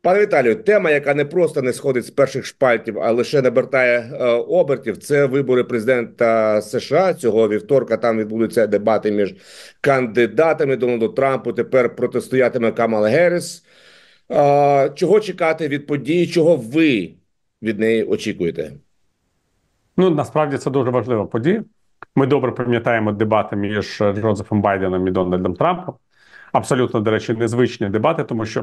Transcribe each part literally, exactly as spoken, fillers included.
Пане Віталію, тема, яка не просто не сходить з перших шпальтів, а лише набертає е, обертів, це вибори президента США. Цього вівторка там відбудуться дебати між кандидатами. Дональду Трампу тепер протистоятиме Камала Герріс. Е, чого чекати від події? Чого ви від неї очікуєте? Ну, насправді це дуже важлива подія. Ми добре пам'ятаємо дебати між Джозефом Байденом і Дональдом Трампом. Абсолютно, до речі, незвичні дебати, тому що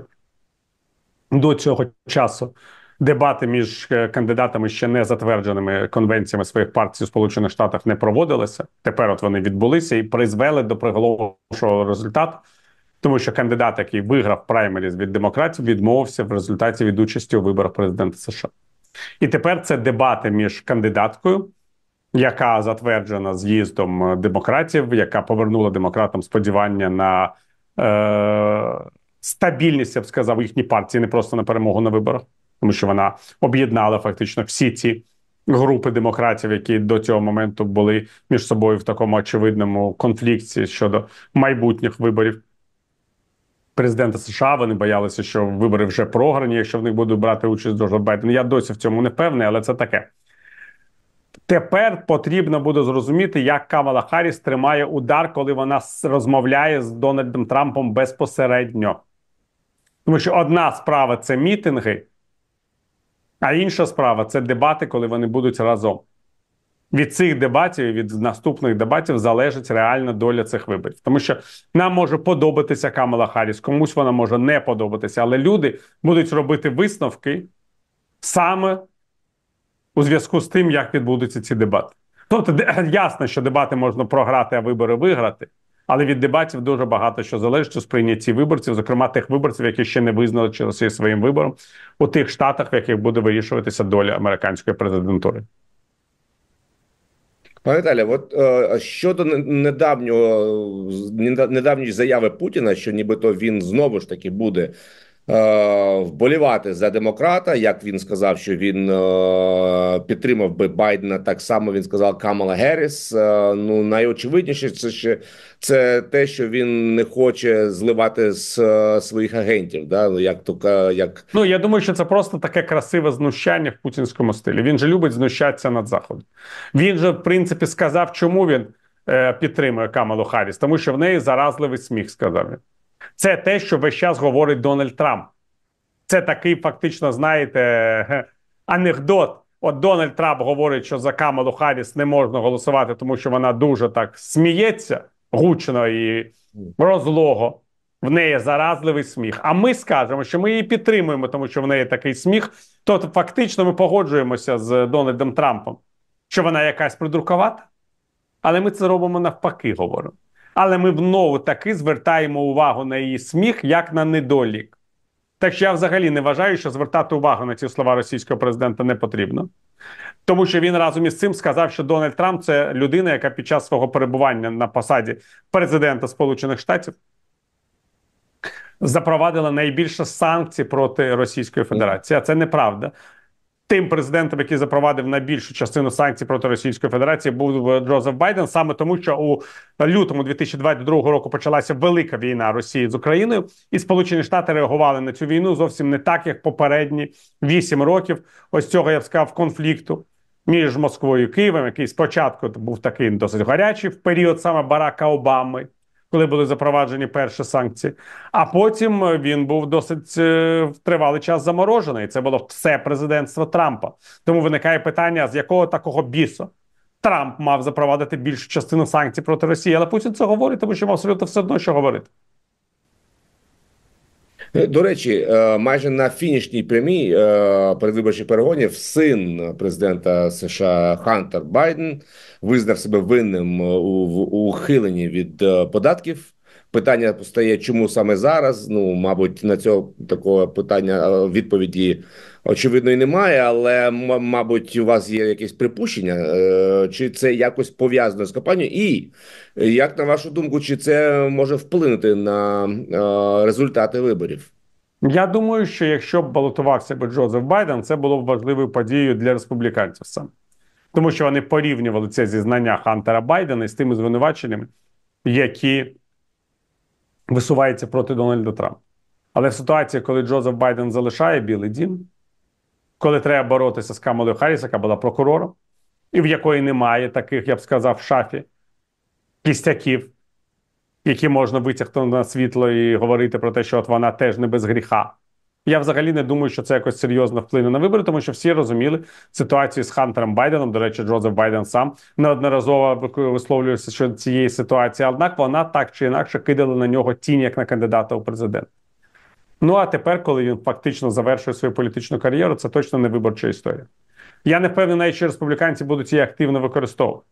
до цього часу дебати між кандидатами ще не затвердженими конвенціями своїх партій у Сполучених Штатах не проводилися. Тепер от вони відбулися і призвели до приголомшливого результату, тому що кандидат, який виграв праймеріз від демократів, відмовився в результаті від участі у виборах президента США. І тепер це дебати між кандидаткою, яка затверджена з'їздом демократів, яка повернула демократам сподівання на е, стабільність, я б сказав, їхній партії, не просто на перемогу на виборах, тому що вона об'єднала фактично всі ці групи демократів, які до цього моменту були між собою в такому очевидному конфлікті щодо майбутніх виборів президента США. Вони боялися, що вибори вже програні, якщо в них будуть брати участь Джо Байден. Я досі в цьому не певний, але це таке. Тепер потрібно буде зрозуміти, як Камала Харріс тримає удар, коли вона розмовляє з Дональдом Трампом безпосередньо. Тому що одна справа – це мітинги, а інша справа – це дебати, коли вони будуть разом. Від цих дебатів, від наступних дебатів залежить реальна доля цих виборів. Тому що нам може подобатися Камала Харріс, комусь вона може не подобатися, але люди будуть робити висновки саме у зв'язку з тим, як відбудуться ці дебати. Тобто, ясно, що дебати можна програти, а вибори виграти, але від дебатів дуже багато що залежить у сприйнятті виборців, зокрема тих виборців, які ще не визнали через своїм вибором у тих штатах, в яких буде вирішуватися доля американської президентури. Пане Віталій, от е, щодо недавнього недавньої заяви Путіна, що нібито він знову ж таки буде е, вболівати за демократа, як він сказав, що він е, підтримав би Байдена, так само він сказав Камала Герріс. Е, ну найочевидніше це ще це те, що він не хоче зливати з е, своїх агентів. Да? Як то як Ну я думаю, що це просто таке красиве знущання в путінському стилі. Він же любить знущатися над Заходом. Він же в принципі сказав, чому він е, підтримує Камалу Харріс, тому що в неї заразливий сміх, сказав він. Це те, що весь час говорить Дональд Трамп. Це такий фактично, знаєте, анекдот. От Дональд Трамп говорить, що за Камалу Харріс не можна голосувати, тому що вона дуже так сміється, гучно і розлого. В неї заразливий сміх. А ми скажемо, що ми її підтримуємо, тому що в неї такий сміх. Тобто фактично ми погоджуємося з Дональдом Трампом, що вона якась придуркувата. Але ми це робимо навпаки, говоримо. Але ми знову таки звертаємо увагу на її сміх, як на недолік. Так що я взагалі не вважаю, що звертати увагу на ці слова російського президента не потрібно. Тому що він разом із цим сказав, що Дональд Трамп – це людина, яка під час свого перебування на посаді президента Сполучених Штатів запровадила найбільше санкцій проти Російської Федерації. А це неправда. Тим президентом, який запровадив найбільшу частину санкцій проти Російської Федерації, був Джозеф Байден, саме тому, що у лютому дві тисячі двадцять другого року почалася велика війна Росії з Україною, і Сполучені Штати реагували на цю війну зовсім не так, як попередні вісім років ось цього, я б сказав, конфлікту між Москвою і Києвом, який спочатку був такий досить гарячий в період саме Барака Обами, коли були запроваджені перші санкції, а потім він був досить е, тривалий час заморожений. Це було все президентство Трампа. Тому виникає питання, з якого такого бісу Трамп мав запровадити більшу частину санкцій проти Росії. Але Путін це говорить, тому що йому абсолютно все одно, що говорити. До речі, майже на фінішній прямій передвиборчих перегонів син президента США Хантер Байден визнав себе винним у ухиленні від податків. Питання постає, чому саме зараз? Ну, мабуть, на цього такого питання відповіді очевидної немає, але, мабуть, у вас є якесь припущення, чи це якось пов'язано з кампанією? І, як на вашу думку, чи це може вплинути на результати виборів? Я думаю, що якщо б балотувався би Джозеф Байден, це було б важливою подією для республіканців саме. Тому що вони порівнювали це зізнання Хантера Байдена з тими звинуваченнями, які висуваються проти Дональда Трампа. Але в ситуації, коли Джозеф Байден залишає Білий дім, коли треба боротися з Камалою Харріс, яка була прокурором, і в якої немає таких, я б сказав, в шафі кістяків, які можна витягти на світло і говорити про те, що от вона теж не без гріха. Я взагалі не думаю, що це якось серйозно вплине на вибори, тому що всі розуміли ситуацію з Хантером Байденом. До речі, Джозеф Байден сам неодноразово висловлювався щодо цієї ситуації, однак вона так чи інакше кидала на нього тінь як на кандидата у президент. Ну а тепер, коли він фактично завершує свою політичну кар'єру, це точно не виборча історія. Я не впевнений, навіть що республіканці будуть її активно використовувати.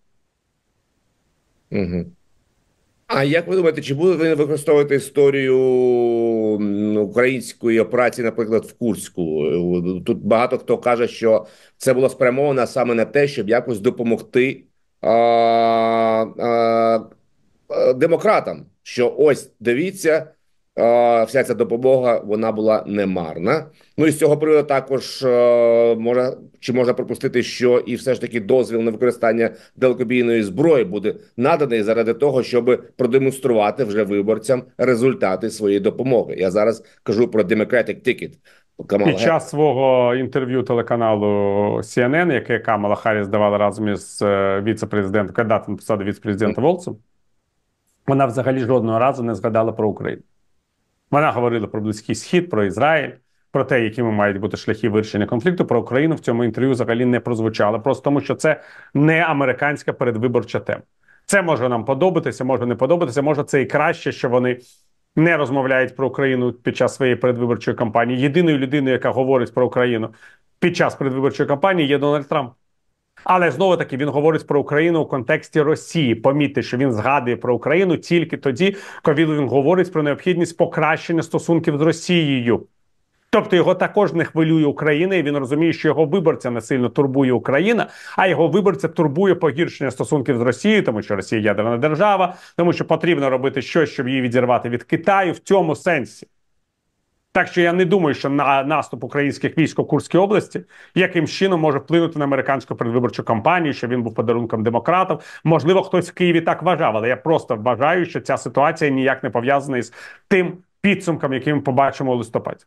Угу. А як ви думаєте, чи будуть вони використовувати історію української операції, наприклад, в Курську? Тут багато хто каже, що це було спрямовано саме на те, щоб якось допомогти а, а, демократам. Що ось, дивіться, вся ця допомога, вона була немарна. Ну і з цього приводу також можна, чи можна припустити, що і все ж таки дозвіл на використання далекобійної зброї буде наданий заради того, щоб продемонструвати вже виборцям результати своєї допомоги. Я зараз кажу про Democratic Ticket. Під час свого інтерв'ю телеканалу Сі Ен Ен, яке Камала Харріс давала разом із віце-президентом, кандидатом на посаду віце-президента Волцем, вона взагалі жодного разу не згадала про Україну. Вона говорила про Близький Схід, про Ізраїль, про те, якими мають бути шляхи вирішення конфлікту. Про Україну в цьому інтерв'ю взагалі не прозвучало, просто тому що це не американська передвиборча тема. Це може нам подобатися, може не подобатися, може це і краще, що вони не розмовляють про Україну під час своєї передвиборчої кампанії. Єдиною людиною, яка говорить про Україну під час передвиборчої кампанії, є Дональд Трамп. Але, знову-таки, він говорить про Україну у контексті Росії. Помітьте, що він згадує про Україну тільки тоді, коли він говорить про необхідність покращення стосунків з Росією. Тобто його також не хвилює Україна, і він розуміє, що його виборця не сильно турбує Україна, а його виборця турбує погіршення стосунків з Росією, тому що Росія ядерна держава, тому що потрібно робити щось, щоб її відірвати від Китаю в цьому сенсі. Так що я не думаю, що на наступ українських військ у Курській області яким чином може вплинути на американську передвиборчу кампанію, що він був подарунком демократів. Можливо, хтось в Києві так вважав, але я просто вважаю, що ця ситуація ніяк не пов'язана із тим підсумком, який ми побачимо у листопаді.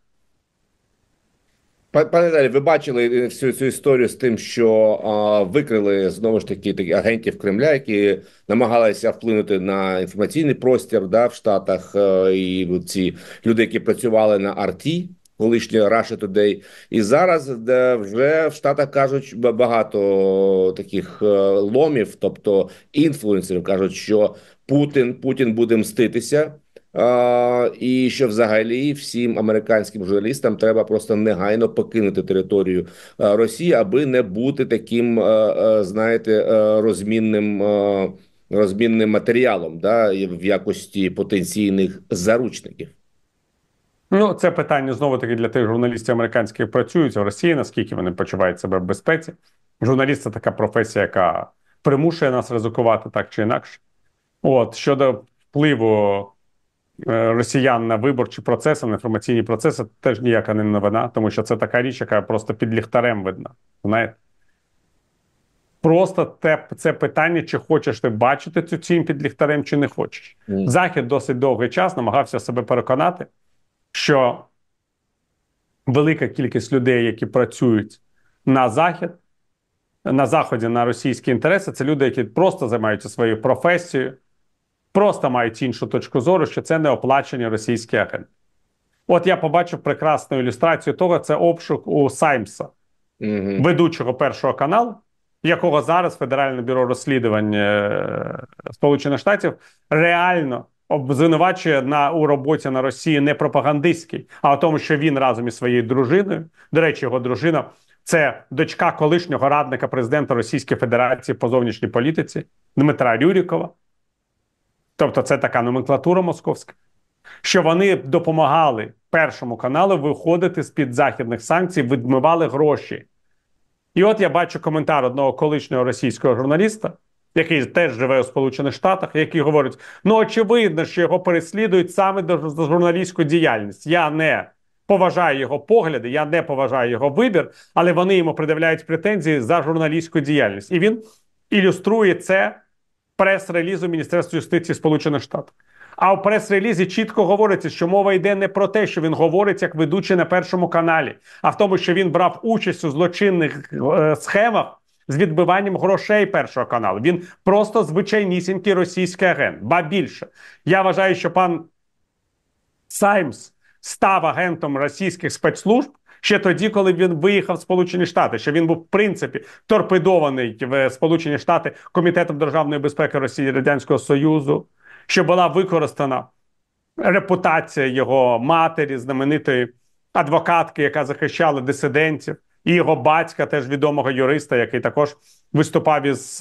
Пане Далі, ви бачили всю цю історію з тим, що а, викрили, знову ж таки, такі агентів Кремля, які намагалися вплинути на інформаційний простір, да, в Штатах, а, і ці люди, які працювали на ар ті, колишнє Russia Today. І зараз де вже в Штатах кажуть багато таких ломів, тобто інфлюенсерів, кажуть, що Путін, Путін буде мститися. Uh, і що взагалі всім американським журналістам треба просто негайно покинути територію uh, Росії, аби не бути таким, uh, uh, знаєте, uh, розмінним, uh, розмінним матеріалом, да, в якості потенційних заручників. Ну, це питання знову-таки для тих журналістів американських, які працюють в Росії, наскільки вони почувають себе в безпеці. Журналіст – це така професія, яка примушує нас ризикувати так чи інакше. От, щодо впливу росіян на виборчі процеси, на інформаційні процеси, теж ніяка не новина, тому що це така річ, яка просто під ліхтарем видна. Знаєте? Просто те, це питання, чи хочеш ти бачити цю тінь під ліхтарем, чи не хочеш. Mm. Захід досить довгий час намагався себе переконати, що велика кількість людей, які працюють на Захід, на Заході, на російські інтереси, це люди, які просто займаються своєю професією, просто мають іншу точку зору, що це не оплачені російські агенти. От я побачив прекрасну ілюстрацію того, це обшук у Саймса, mm-hmm. ведучого Першого каналу, якого зараз Федеральне бюро розслідувань Сполучених Штатів реально обвинувачує на, у роботі на Росії не пропагандистській, а у тому, що він разом із своєю дружиною, до речі, його дружина – це дочка колишнього радника президента Російської Федерації по зовнішній політиці Дмитра Рюрікова, тобто це така номенклатура московська, що вони допомагали Першому каналу виходити з-під західних санкцій, відмивали гроші. І от я бачу коментар одного колишнього російського журналіста, який теж живе у Сполучених Штатах, який говорить, ну очевидно, що його переслідують саме за журналістську діяльність. Я не поважаю його погляди, я не поважаю його вибір, але вони йому пред'являють претензії за журналістську діяльність. І він ілюструє це прес-релізу Міністерства юстиції Сполучених Штатів. А в прес-релізі чітко говориться, що мова йде не про те, що він говорить як ведучий на Першому каналі, а в тому, що він брав участь у злочинних е, схемах з відбиванням грошей Першого каналу. Він просто звичайнісінький російський агент. Ба більше, я вважаю, що пан Саймс став агентом російських спецслужб ще тоді, коли він виїхав в Сполучені Штати, що він був, в принципі, торпедований в Сполучені Штати Комітетом державної безпеки Росії Радянського Союзу, що була використана репутація його матері, знаменитої адвокатки, яка захищала дисидентів, і його батька, теж відомого юриста, який також виступав із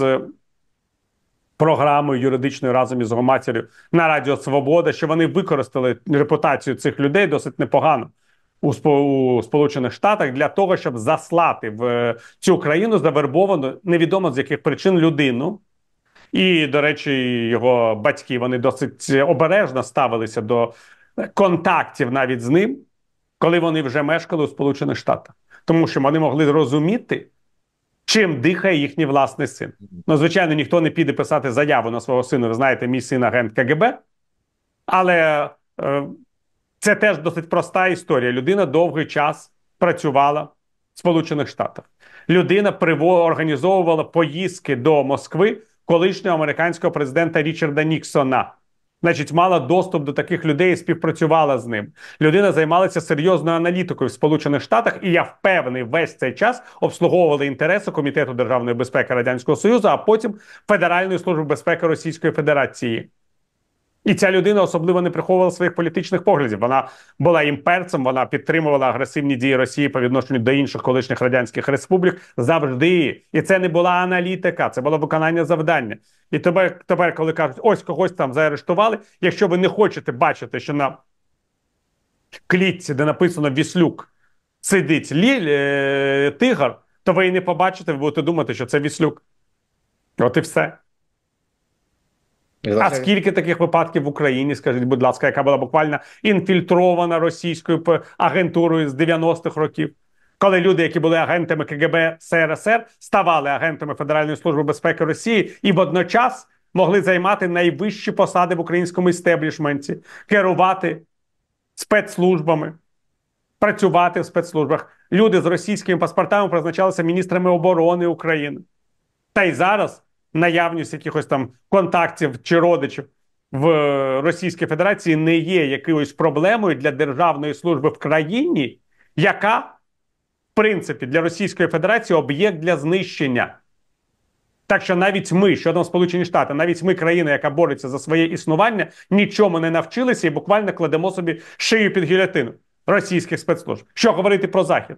програмою юридичною разом із його матір'ю на Радіо Свобода, що вони використали репутацію цих людей досить непогано у Сполучених Штатах для того, щоб заслати в цю країну завербовану, невідомо з яких причин, людину. І, до речі, його батьки, вони досить обережно ставилися до контактів навіть з ним, коли вони вже мешкали у Сполучених Штатах. Тому що вони могли розуміти, чим дихає їхній власний син. Ну, звичайно, ніхто не піде писати заяву на свого сина, ви знаєте, мій син агент КГБ, але е, це теж досить проста історія. Людина довгий час працювала в Сполучених Штатах. Людина приво... організовувала поїздки до Москви колишнього американського президента Річарда Ніксона. Значить, мала доступ до таких людей і співпрацювала з ним. Людина займалася серйозною аналітикою в Сполучених Штатах, і я впевнений, весь цей час обслуговували інтереси Комітету державної безпеки Радянського Союзу, а потім Федеральної служби безпеки Російської Федерації. І ця людина особливо не приховувала своїх політичних поглядів. Вона була імперцем, вона підтримувала агресивні дії Росії по відношенню до інших колишніх радянських республік завжди. І це не була аналітика, це було виконання завдання. І тепер, тепер коли кажуть, ось когось там заарештували, якщо ви не хочете бачити, що на клітці, де написано «Віслюк», сидить ліль, е, тигр, то ви і не побачите, ви будете думати, що це Віслюк. От і все. А скільки таких випадків в Україні, скажіть, будь ласка, яка була буквально інфільтрована російською агентурою з дев'яностих років, коли люди, які були агентами КГБ СРСР, ставали агентами Федеральної служби безпеки Росії і водночас могли займати найвищі посади в українському істеблішменті, керувати спецслужбами, працювати в спецслужбах. Люди з російськими паспортами призначалися міністрами оборони України. Та й зараз наявність якихось там контактів чи родичів в Російській Федерації не є якоюсь проблемою для державної служби в країні, яка, в принципі, для Російської Федерації об'єкт для знищення. Так що навіть ми, що там Сполучені Штати, навіть ми, країна, яка бореться за своє існування, нічому не навчилися і буквально кладемо собі шию під гільйотину російських спецслужб. Що говорити про Захід?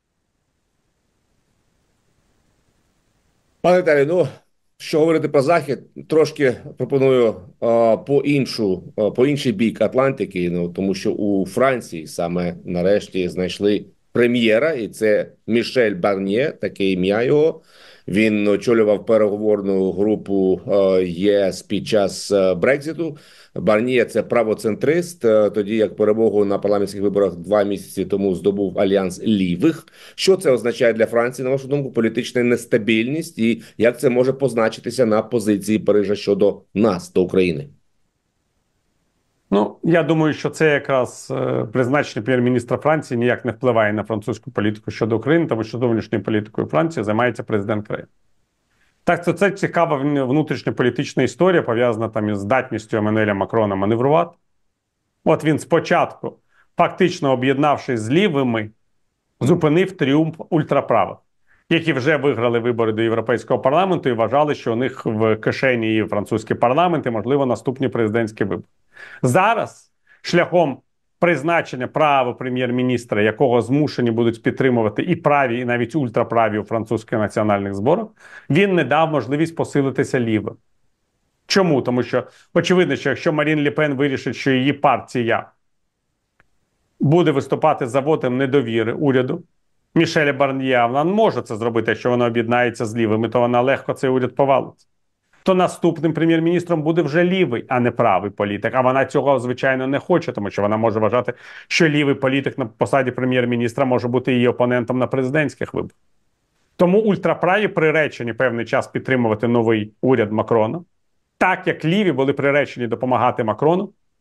Пане Віталію, ну, що говорити про Захід, трошки пропоную а, по іншу, а, по інший бік Атлантики, ну, тому що у Франції саме нарешті знайшли прем'єра, і це Мішель Барньє, таке ім'я його. Він очолював переговорну групу ЄС під час Брекзиту. Барньє – це правоцентрист, тоді як перемогу на парламентських виборах два місяці тому здобув альянс лівих. Що це означає для Франції, на вашу думку, політична нестабільність, і як це може позначитися на позиції Парижа щодо нас, до України? Ну, я думаю, що це якраз е, призначення прем'єр-міністра Франції ніяк не впливає на французьку політику щодо України, тому що зовнішньою політикою Франції займається президент країни. Так, це, це цікава внутрішньополітична історія, пов'язана там із здатністю Еммануеля Макрона маневрувати. От він спочатку, фактично об'єднавшись з лівими, зупинив тріумф ультраправих, які вже виграли вибори до Європейського парламенту і вважали, що у них в кишені і французький парламент, і, можливо, наступні президентські вибори. Зараз шляхом призначення правого прем'єр-міністра, якого змушені будуть підтримувати і праві, і навіть ультраправі у французьких національних зборах, він не дав можливість посилитися лівим. Чому? Тому що, очевидно, що якщо Марін Ле Пен вирішить, що її партія буде виступати за вотом недовіри уряду Мішеля Барньє, вона може це зробити, якщо вона об'єднається з лівими, то вона легко цей уряд повалить. То наступним прем'єр-міністром буде вже лівий, а не правий політик. А вона цього, звичайно, не хоче, тому що вона може вважати, що лівий політик на посаді прем'єр-міністра може бути її опонентом на президентських виборах. Тому ультраправі приречені певний час підтримувати новий уряд Макрона, так як ліві були приречені допомагати Макрону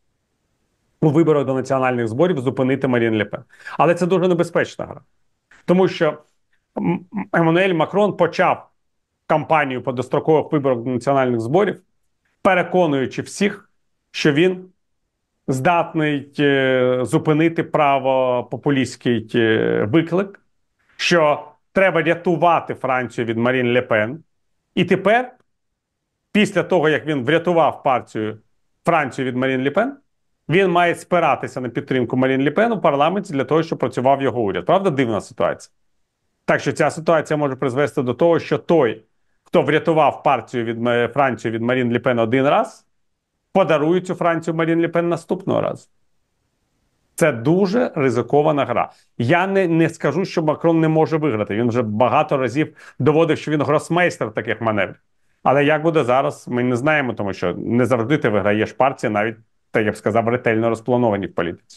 у виборах до національних зборів зупинити Марін Ле Пен. Але це дуже небезпечна гра. Тому що Еммануель Макрон почав кампанію по дострокових виборах до національних зборів, переконуючи всіх, що він здатний е, зупинити правопопулістський е, виклик, що треба рятувати Францію від Марін Ле Пен. І тепер, після того, як він врятував партію Францію від Марін Ле Пен, він має спиратися на підтримку Марін Ле Пен у парламенті для того, щоб працював його уряд. Правда, дивна ситуація? Так що ця ситуація може призвести до того, що той, хто врятував партію від Францію від Марін Ле Пен один раз, подарує цю Францію Марін Ле Пен наступного разу. Це дуже ризикована гра. Я не, не скажу, що Макрон не може виграти. Він вже багато разів доводив, що він гросмейстер таких маневрів. Але як буде зараз, ми не знаємо, тому що не завжди ти виграєш партії, навіть, так я б сказав, ретельно розплановані в політиці.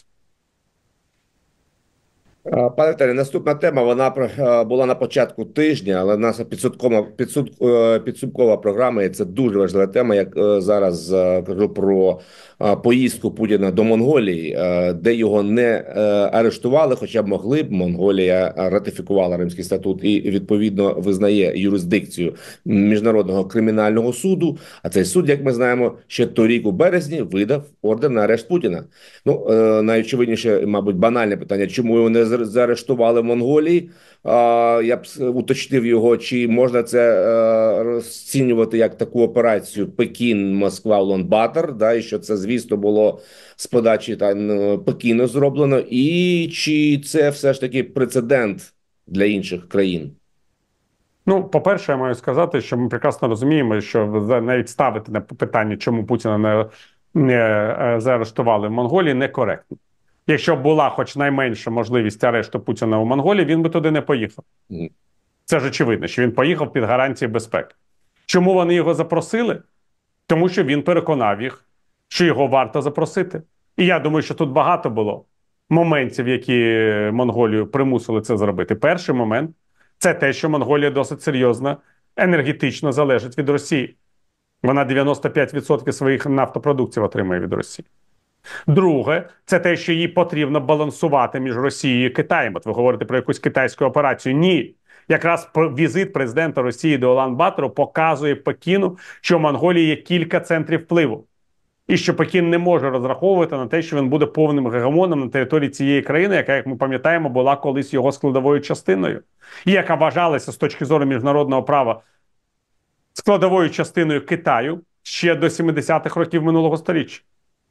Пане Віталію, наступна тема, вона була на початку тижня, але наша підсумкова, підсумк, підсумкова програма, і це дуже важлива тема, як зараз кажу про поїздку Путіна до Монголії, де його не арештували, хоча б могли б. Монголія ратифікувала Римський статут і, відповідно, визнає юрисдикцію Міжнародного кримінального суду, а цей суд, як ми знаємо, ще торік у березні видав ордер на арешт Путіна. Ну, найочевидніше, мабуть, банальне питання, чому його не заарештували в Монголії. Я б уточнив його, чи можна це розцінювати як таку операцію Пекін-Москва-Улан-Батор, да, і що це, звісно, було з подачі там Пекіну зроблено, і чи це все ж таки прецедент для інших країн? Ну, по-перше, я маю сказати, що ми прекрасно розуміємо, що навіть ставити на питання, чому Путіна не, не заарештували в Монголії, некоректно. Якщо б була хоч найменша можливість арешту Путіна у Монголії, він би туди не поїхав. Mm. Це ж очевидно, що він поїхав під гарантії безпеки. Чому вони його запросили? Тому що він переконав їх, що його варто запросити. І я думаю, що тут багато було моментів, які Монголію примусили це зробити. Перший момент – це те, що Монголія досить серйозно енергетично залежить від Росії. Вона дев'яносто п'ять відсотків своїх нафтопродуктів отримує від Росії. Друге, це те, що їй потрібно балансувати між Росією і Китаєм. От ви говорите про якусь китайську операцію. Ні. Якраз візит президента Росії до Улан-Батору показує Пекіну, що в Монголії є кілька центрів впливу. І що Пекін не може розраховувати на те, що він буде повним гегемоном на території цієї країни, яка, як ми пам'ятаємо, була колись його складовою частиною. І яка вважалася з точки зору міжнародного права складовою частиною Китаю ще до сімдесятих років минулого століття.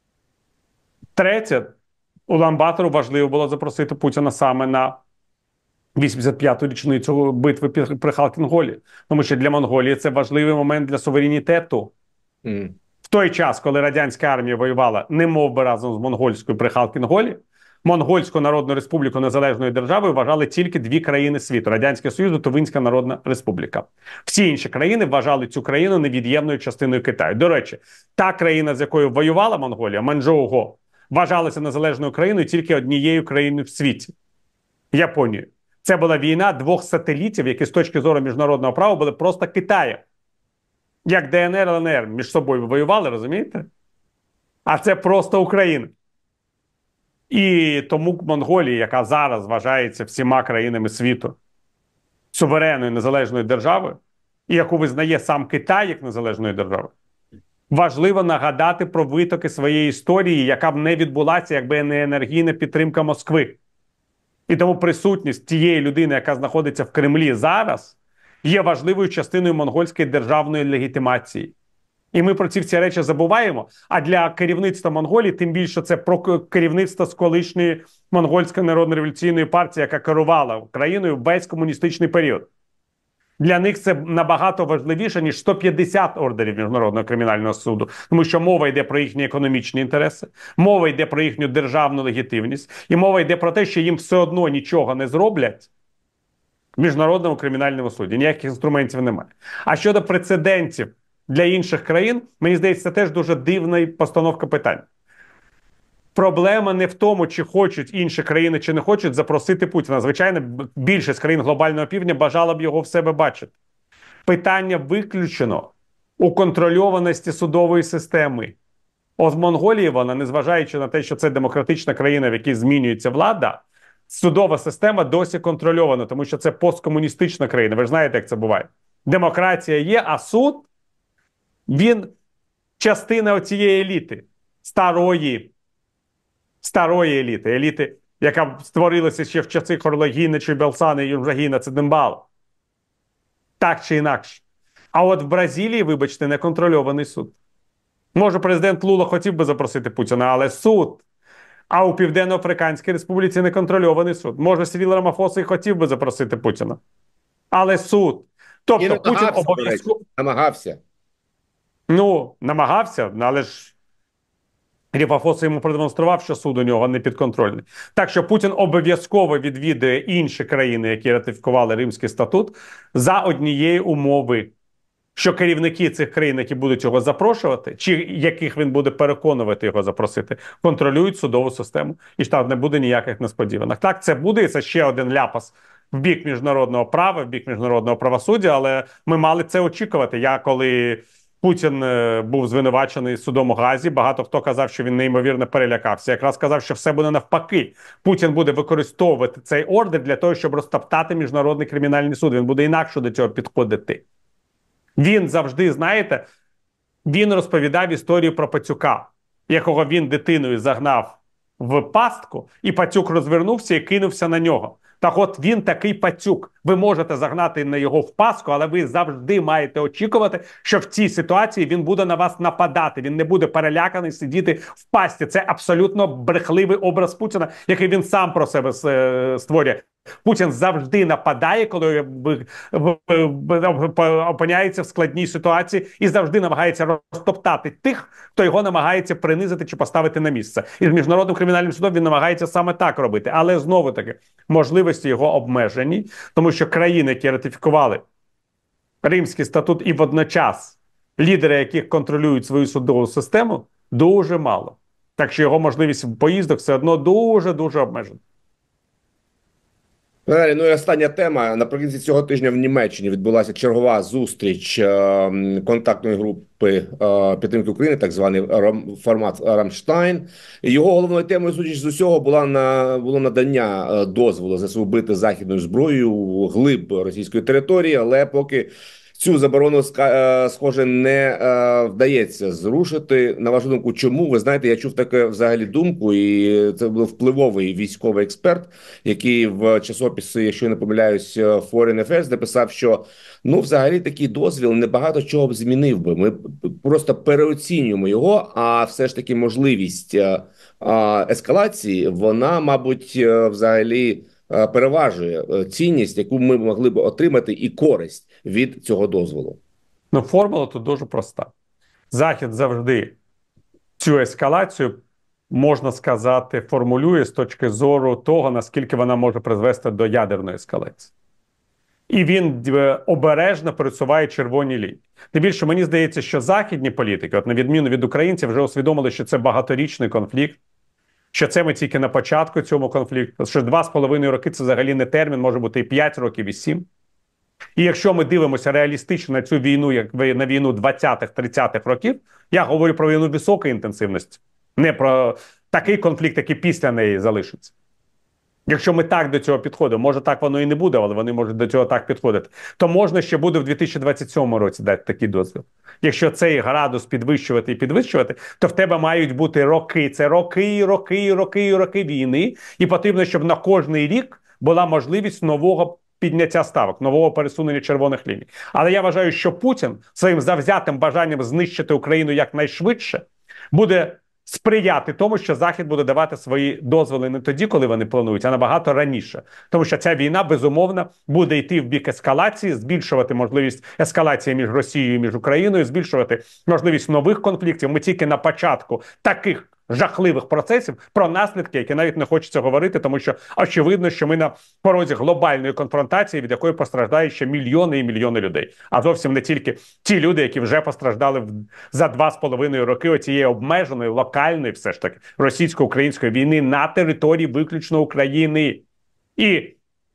Третє, Улан-Батору важливо було запросити Путіна саме на вісімдесят п'яту річницю битви при Халкінголі. Тому що для Монголії це важливий момент для суверенітету. Mm. В той час, коли радянська армія воювала немов би разом з монгольською при Халкінголі, Монгольську Народну Республіку незалежною державою вважали тільки дві країни світу – Радянський Союз і Тувинська Народна Республіка. Всі інші країни вважали цю країну невід'ємною частиною Китаю. До речі, та країна, з якою воювала Монголія, Маньчжоу-Го, вважалася незалежною країною тільки однією країною в світі – Японією. Це була війна двох сателітів, які з точки зору міжнародного права були просто Китаєм. Як Де Ен Ер, Ел Ен Ер між собою воювали, розумієте? А це просто Україна. І тому Монголія, яка зараз вважається всіма країнами світу суверенною незалежною державою, і яку визнає сам Китай як незалежною державою, важливо нагадати про витоки своєї історії, яка б не відбулася, якби не енергійна підтримка Москви. І тому присутність тієї людини, яка знаходиться в Кремлі зараз, є важливою частиною монгольської державної легітимації. І ми про ці всі речі забуваємо. А для керівництва Монголії, тим більше це про керівництво з колишньої Монгольської народно-революційної партії, яка керувала країною весь комуністичний період. Для них це набагато важливіше, ніж сто п'ятдесят ордерів Міжнародного кримінального суду. Тому що мова йде про їхні економічні інтереси, мова йде про їхню державну легітимність, і мова йде про те, що їм все одно нічого не зроблять в Міжнародному кримінальному суді. Ніяких інструментів немає. А щодо прецедентів для інших країн, мені здається, це теж дуже дивна постановка питань. Проблема не в тому, чи хочуть інші країни, чи не хочуть запросити Путіна. Звичайно, більшість країн глобального півдня бажала б його в себе бачити. Питання виключено у контрольованості судової системи. От в Монголії вона, незважаючи на те, що це демократична країна, в якій змінюється влада, судова система досі контрольована, тому що це посткомуністична країна. Ви ж знаєте, як це буває. Демократія є, а суд, він частина оцієї еліти, старої, старої еліти, еліти, яка створилася ще в часи Хорлогіна, Чубелсана і Юнжагіна Цидембала. Так чи інакше. А от в Бразилії, вибачте, неконтрольований суд. Може, президент Лула хотів би запросити Путіна, але суд. А у Південно-Африканській Республіці неконтрольований суд. Може, Сиріл Рамафоса і хотів би запросити Путіна. Але суд. Тобто І Путін обов'язково... намагався. Ну, намагався, але ж Рамафоса йому продемонстрував, що суд у нього не підконтрольний. Так що Путін обов'язково відвідує інші країни, які ратифікували Римський статут, за однієї умови, що керівники цих країн, які будуть його запрошувати, чи яких він буде переконувати його запросити, контролюють судову систему. І там не буде ніяких несподіванок. Так, це буде, і це ще один ляпас в бік міжнародного права, в бік міжнародного правосуддя, але ми мали це очікувати. Я, коли Путін був звинувачений судом у Гаазі, багато хто казав, що він неймовірно перелякався. Якраз казав, що все буде навпаки. Путін буде використовувати цей ордер для того, щоб розтоптати Міжнародний кримінальний суд. Він буде інакше до цього підходити. Він завжди, знаєте, він розповідав історію про Пацюка, якого він дитиною загнав в пастку, і Пацюк розвернувся і кинувся на нього. Так от він такий Пацюк. Ви можете загнати на його в пастку, але ви завжди маєте очікувати, що в цій ситуації він буде на вас нападати. Він не буде переляканий сидіти в пасті. Це абсолютно брехливий образ Путіна, який він сам про себе створює. Путін завжди нападає, коли опиняється в складній ситуації, і завжди намагається розтоптати тих, хто його намагається принизити чи поставити на місце. І з Міжнародним кримінальним судом він намагається саме так робити. Але знову-таки, можливості його обмежені, тому що країни, які ратифікували Римський статут і водночас лідери, яких контролюють свою судову систему, дуже мало. Так що його можливість поїздок все одно дуже-дуже обмежена. Ну і остання тема. Наприкінці цього тижня в Німеччині відбулася чергова зустріч е, контактної групи е, підтримки України, так званий формат Рамштайн. Його головною темою, судячи з усього, була на було надання дозволу засобити західною зброєю у глиб російської території, але поки цю заборону, схоже, не вдається зрушити. На вашу думку, чому? Ви знаєте, я чув таку взагалі думку, і це був впливовий військовий експерт, який в часописі, якщо я не помиляюсь, Foreign Affairs, написав, що ну, взагалі такий дозвіл небагато чого б змінив би. Ми просто переоцінюємо його, а все ж таки можливість ескалації, вона, мабуть, взагалі переважує цінність, яку ми могли б отримати, і користь від цього дозволу. Ну, формула тут дуже проста. Захід завжди цю ескалацію, можна сказати, формулює з точки зору того, наскільки вона може призвести до ядерної ескалації. І він обережно пересуває червоні лінії. Тим більше, мені здається, що західні політики, от на відміну від українців, вже усвідомили, що це багаторічний конфлікт, що це ми тільки на початку цього конфлікту, що два з половиною роки – це взагалі не термін, може бути і п'ять років, і сім. І якщо ми дивимося реалістично на цю війну, як на війну двадцятих-тридцятих років, я говорю про війну високої інтенсивності, не про такий конфлікт, який після неї залишиться. Якщо ми так до цього підходимо, може так воно і не буде, але вони можуть до цього так підходити, то можна ще буде в дві тисячі двадцять сьомому році дати такий дозвіл. Якщо цей градус підвищувати і підвищувати, то в тебе мають бути роки. Це роки, роки, роки, роки війни. І потрібно, щоб на кожний рік була можливість нового підняття ставок, нового пересунення червоних ліній. Але я вважаю, що Путін своїм завзятим бажанням знищити Україну якнайшвидше буде сприяти тому, що Захід буде давати свої дозволи не тоді, коли вони планують, а набагато раніше. Тому що ця війна, безумовно, буде йти в бік ескалації, збільшувати можливість ескалації між Росією і між Україною, збільшувати можливість нових конфліктів. Ми тільки на початку таких жахливих процесів, про наслідки, які навіть не хочеться говорити, тому що очевидно, що ми на порозі глобальної конфронтації, від якої постраждають ще мільйони і мільйони людей. А зовсім не тільки ті люди, які вже постраждали за два з половиною роки оцієї обмеженої, локальної, все ж таки, російсько-української війни на території виключно України. І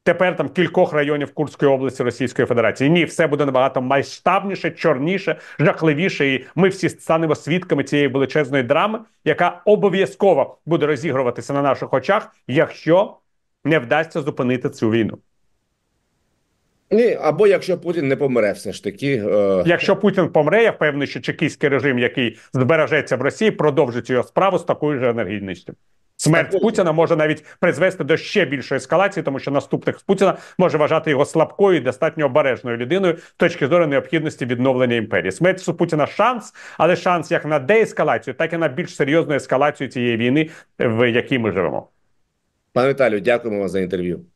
тепер там кількох районів Курської області Російської Федерації. Ні, все буде набагато масштабніше, чорніше, жахливіше. І ми всі станемо свідками цієї величезної драми, яка обов'язково буде розігруватися на наших очах, якщо не вдасться зупинити цю війну. Ні, або якщо Путін не помре все ж таки. Е... Якщо Путін помре, я впевнений, що чекістський режим, який збережеться в Росії, продовжить його справу з такою ж енергійністю. Смерть Путіна може навіть призвести до ще більшої ескалації, тому що наступник з Путіна може вважати його слабкою і достатньо обережною людиною з точки зору необхідності відновлення імперії. Смерть у Путіна шанс, але шанс як на деескалацію, так і на більш серйозну ескалацію цієї війни, в якій ми живемо. Пане Віталію, дякуємо вам за інтерв'ю.